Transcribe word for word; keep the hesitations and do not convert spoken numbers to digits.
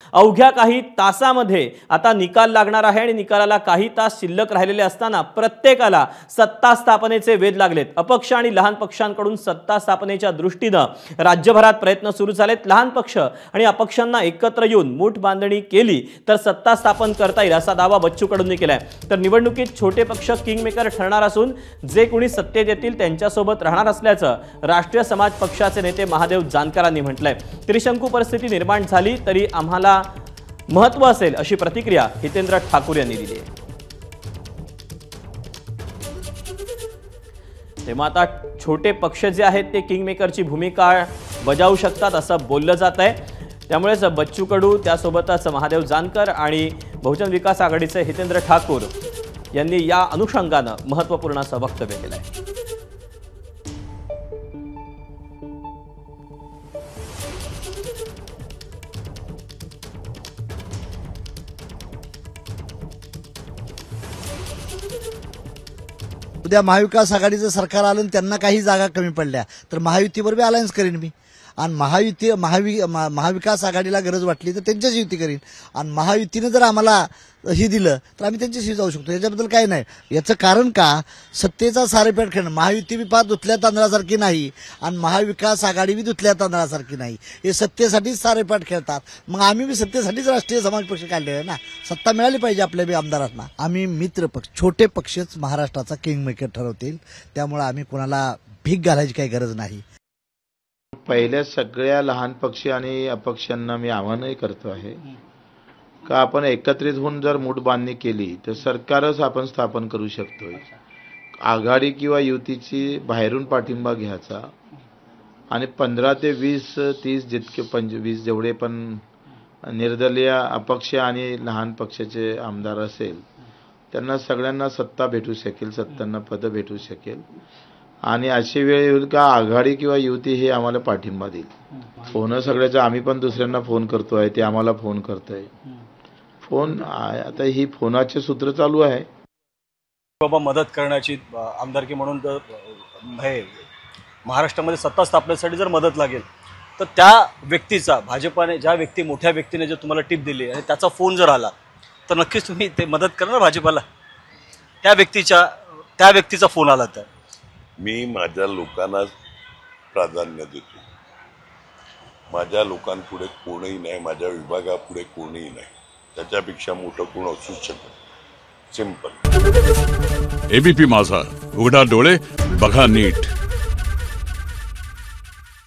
अवघ्या काही तासामध्ये आता निकाल लागणार आहे आणि निकालाला काही तास शिल्लक राहिलेले असताना प्रत्येकाला सत्ता स्थापनेचे वेध लागलेत। अपक्ष आणि लहान पक्षांकडून सत्ता स्थापनेच्या दृष्टीने राज्यभरात प्रयत्न सुरू झालेत। लहान पक्ष आणि अपक्षांना एकत्र येऊन मूठ बांधणी केली तर सत्ता स्थापन करता येईल असा दावा बच्चू कडूंनी केलाय। तर निवडणुकीत छोटे पक्ष किंगमेकर ठरणार असून जे कोणी सत्तेत येतील त्यांच्यासोबत राहणार असल्याचं राष्ट्रीय समाज पक्षाचे नेते महादेव जानकरांनी म्हटलंय। त्रिशंकू परिस्थिती निर्माण झाली तरी आम्हाला महत्व असेल अशी प्रतिक्रिया हितेंद्र ठाकूर यांनी दिली आहे। तेव्हा आता छोटे पक्ष जे आहेत ते किंगमेकरची भूमिका बजावू शकतात असं बोललं जात आहे। त्यामुळेच बच्चू कडू त्यासोबतच महादेव जानकर आणि बहुजन विकास आघाडीचे हितेंद्र ठाकूर यांनी या अनुषंगाने महत्त्वपूर्ण असं वक्तव्य केलं आहे। उद्या महाविकास आघाडीचं सरकार आलं आणि त्यांना काही जागा कमी पडल्या तर महायुतीबरोबर अलायन्स करीन मी आणि महायुती महावि महाविकास आघाडीला गरज वाटली तर त्यांच्याशी युती करीन आणि महायुतीने जर आम्हाला ही दिलं तर आम्ही त्यांच्याशी जाऊ शकतो। याच्याबद्दल काही नाही। याचं कारण का सत्तेचा सारेपेट खेळणं। महायुती बी पार धुतल्या तांदळासारखी नाही आणि महाविकास आघाडी बी धुतल्या तांदळासारखी नाही। हे सत्तेसाठीच सारेपेट खेळतात। मग आम्ही बी सत्तेसाठीच राष्ट्रीय समाज पक्ष काढलेला आहे ना। सत्ता मिळाली पाहिजे आपल्या बी आमदारांना। आम्ही मित्र पक्ष छोटे पक्षच महाराष्ट्राचा किंगमेकर ठरवतील त्यामुळे आम्ही कोणाला भीक घालायची काही गरज नाही। पहिल्या सगळ्या लहान पक्ष आणि अपक्षांना मी आवाहनही करतो आहे का आपण एकत्रित होऊन जर मूठ बांधणी केली तर सरकारच आपण स्थापन करू शकतो। आघाडी किंवा युतीची बाहेरून पाठिंबा घ्यायचा आणि पंधरा ते वीस तीस जितके पंचवीस जेवढे पण निर्दलीय अपक्ष आणि लहान पक्षाचे आमदार असेल त्यांना सगळ्यांना सत्ता भेटू शकेल, सत्तांना पद भेटू शकेल आणि अशी वेळ येईल का आघाडी किंवा युती हे आम्हाला पाठिंबा देईल। फोन सगळ्याचा आम्ही पण दुसऱ्यांना फोन करतोय, ते आम्हाला फोन करतोय। फोन आता ही फोनाचे सूत्र चालू आहे। बाबा मदत करण्याची आमदारकी म्हणून तर हे महाराष्ट्रामध्ये सत्ता स्थापनेसाठी जर मदत लागेल तर त्या व्यक्तीचा भाजपाने ज्या व्यक्ती मोठ्या व्यक्तीने जर तुम्हाला टिप दिली आणि त्याचा फोन जर आला तर नक्कीच तुम्ही ते मदत करणार भाजपाला। त्या व्यक्तीच्या त्या व्यक्तीचा फोन आला तर मी माझ्या लोकांना प्राधान्य देतो। माझ्या लोकांपुढे कोणीही नाही, माझ्या विभागापुढे कोणीही नाही। त्याच्यापेक्षा मोठं कोण असू शकत। सिंपल। एबीपी माझा, उघडा डोळे बघा नीट।